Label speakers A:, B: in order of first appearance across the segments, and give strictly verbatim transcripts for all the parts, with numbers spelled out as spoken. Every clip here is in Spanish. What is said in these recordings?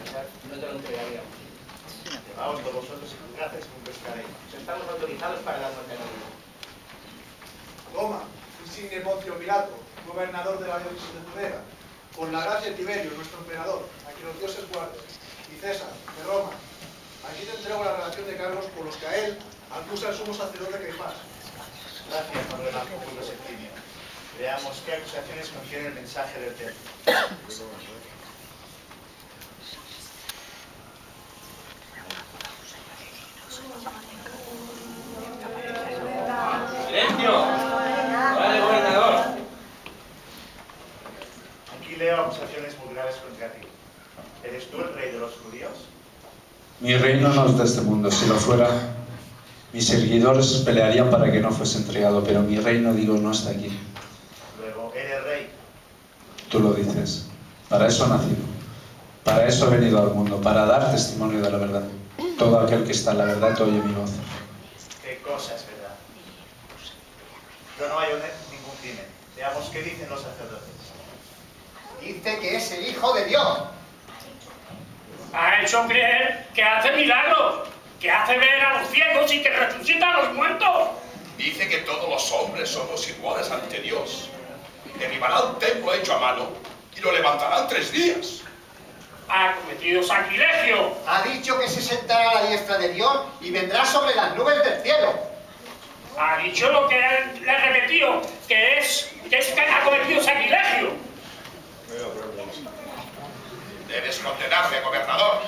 A: César, no te lo entregaríamos.
B: Vamos con vosotros y juzgaces con pescaréis.
A: Estamos autorizados para la muerte de la vida.
C: Toma, insigne Poncio Pilato, gobernador de la diócesis de Judea, con la gracia de Tiberio, nuestro emperador, a quien los dioses guarden, y César, de Roma. Aquí te entrego la relación de cargos por los que a él acusa el sumo sacerdote Caifás.
B: Gracias, Manuel Julio Septimio. Veamos qué acusaciones contiene el mensaje del templo.
D: ¡Silencio! ¡Vale, gobernador!
B: Aquí leo acusaciones muy graves contra ti. ¿Eres tú el rey de los judíos?
E: Mi reino no es de este mundo. Si lo fuera, mis seguidores pelearían para que no fuese entregado, pero mi reino, digo, no está aquí.
B: Luego, ¿eres rey?
E: Tú lo dices. Para eso he nacido. Para eso he venido al mundo, para dar testimonio de la verdad. Todo aquel que está en la verdad oye mi voz.
B: ¿Qué cosa es verdad? Yo no hallo ningún crimen. Veamos qué dicen los sacerdotes.
F: Dice que es el Hijo de Dios.
G: Ha hecho creer que hace milagros, que hace ver a los ciegos y que resucita a los muertos.
H: Dice que todos los hombres somos iguales ante Dios. Derribará un templo hecho a mano y lo levantará en tres días.
G: Ha cometido sacrilegio.
F: Ha dicho que se sentará a la diestra de Dios y vendrá sobre las nubes del cielo.
G: Ha dicho lo que le he repetido, que es que, es que ha cometido sacrilegio.
H: Debes condenarle, gobernador.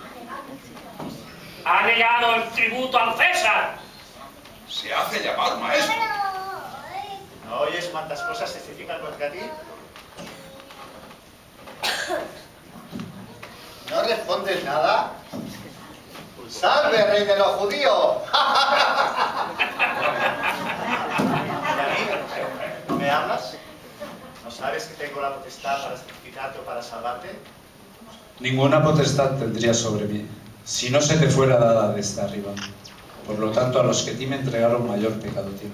G: Ha negado el tributo al César.
H: Se hace llamar maestro.
B: ¿No oyes cuántas cosas testifican contra ti?
F: ¿No respondes nada? ¡Salve, rey de los judíos!
B: ¿Y a mí? ¿Me hablas? ¿No sabes que tengo la potestad para sacrificarte o para salvarte?
E: Ninguna potestad tendría sobre mí, si no se te fuera dada desde arriba. Por lo tanto, a los que ti me entregaron mayor pecado tienen.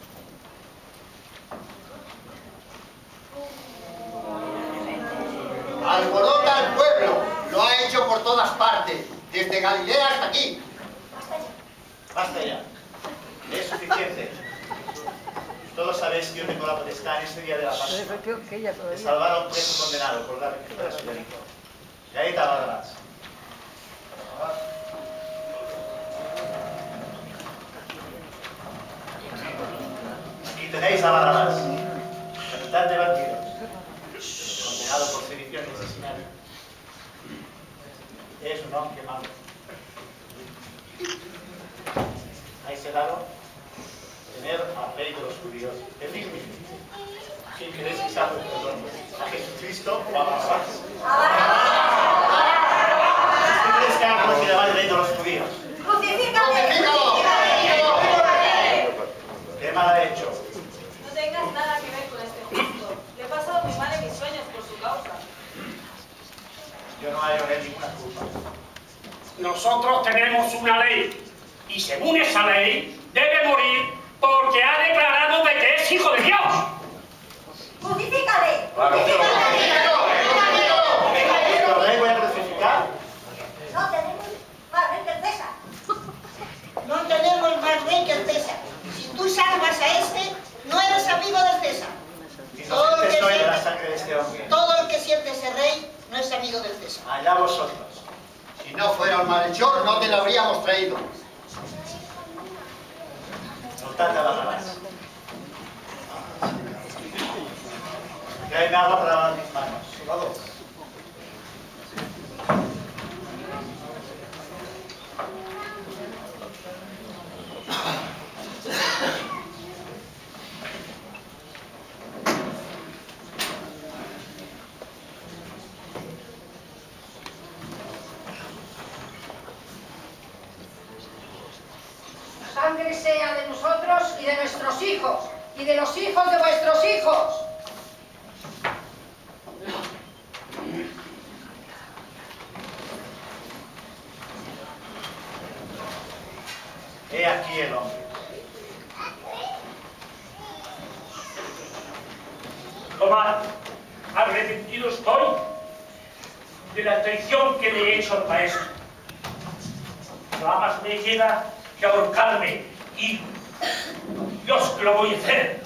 F: Alborota al pueblo, lo ha hecho por todas partes, desde Galilea hasta aquí.
B: Basta ya. Es suficiente. Todos sabéis que yo tengo la potestad en este día de la Pascua de salvar a un preso condenado por darle que fuera su delito. Y ahí te Barrabás. Aquí tenéis a Barrabás, capitán de bandidos, condenado por sedición y asesinato. Es un hombre malo. ¿Hay sedado? Tener al rey de los judíos, el mismo. ¿Quién queréis que salve el perdón? ¿A Jesucristo o a Barrabás? ¿Quién crees que ha cometido al rey de los judíos? ¿Qué mal ha hecho?
I: No tengas nada que ver con este justo. Le he pasado muy mal en mis sueños por su causa.
B: Yo no hallo en él ninguna culpa.
G: Nosotros tenemos una ley, y según esa ley, debe morir porque ha declarado de que es hijo de Dios.
I: ¡Crucifícale!
B: ¿Lo rey voy a crucificar?
I: No tenemos más rey que el César.
J: No tenemos más rey que el César. Si tú salvas a este, no eres amigo del César. Todo el, que
B: Estoy de la
J: siente,
B: sangre de este hombre.
J: todo el que siente ese rey no es amigo del César.
B: Allá vosotros.
F: Si no fuera un malhechor, no te lo habríamos traído.
B: Soltad a Barrabás. Tráeme agua para lavar mis manos.
C: Soldado.
J: Sangre sea de nosotros y de nuestros hijos, y de los hijos de vuestros hijos.
B: He aquí el hombre.
G: Tomad, arrepentido estoy de la la traición que le he hecho al maestro. Nada más me queda que ahorcarme y Dios que lo voy a hacer.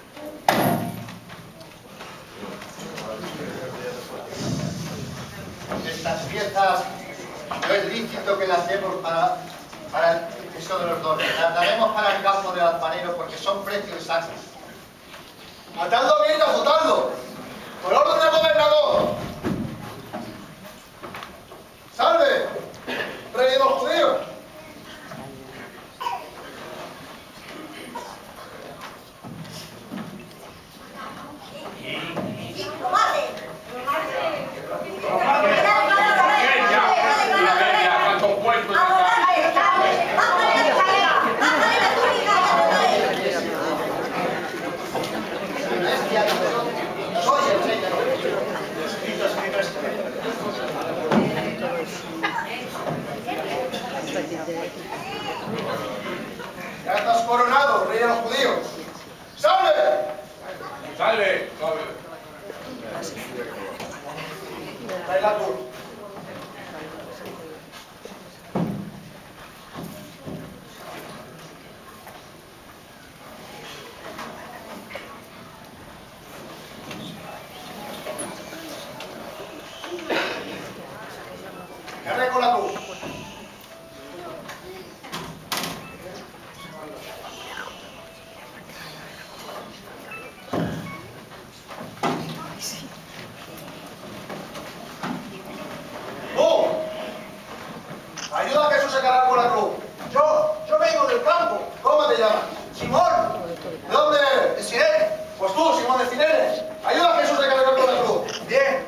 F: Estas piezas no es lícito que las demos para, para el peso de los dos. Las daremos para el campo del alfarero porque son precios exactos.
C: ¡Matadlo bien y azotadlo! ¡Por orden del gobernador! ¡Salve! ¡Rey de los judíos! ¡Ya estás coronado, rey de los judíos! ¡Salve!
H: ¡Salve! ¡Salve!
C: Trae la cruz. Cargue con la cruz. ¡Oh! Ayuda a Jesús a cargar con la cruz. Yo, yo vengo del campo. ¿Cómo te llamas? Simón. ¿De dónde eres? De Sirene. Pues tú, Simón de Sirene. Ayuda a Jesús a cargar con la cruz. Bien.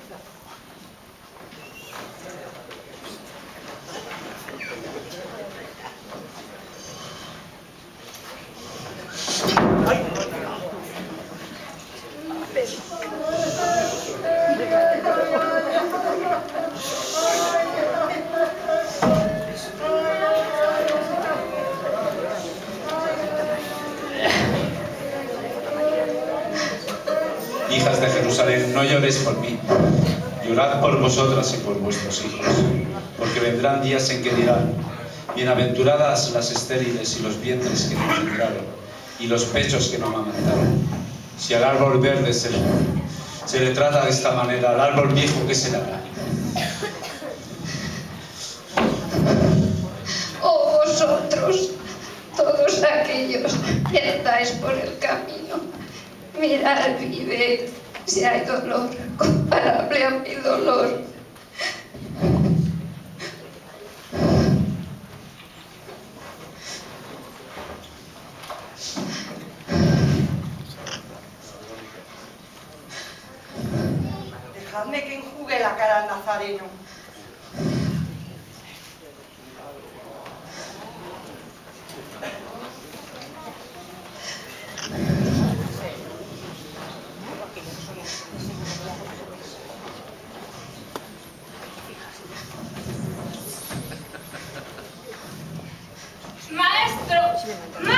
E: Hijas de Jerusalén, no lloréis por mí, llorad por vosotras y por vuestros hijos, porque vendrán días en que dirán, bienaventuradas las estériles y los vientres que no engendraron, y los pechos que no amamantaron. Si al árbol verde se le, se le trata de esta manera, al árbol viejo, ¿qué se le hará?
K: Oh vosotros, todos aquellos que andáis por el camino, mirad y ved si hay dolor comparable a mi dolor.
J: Dejadme que enjugue la cara al nazareno.
I: Maestro,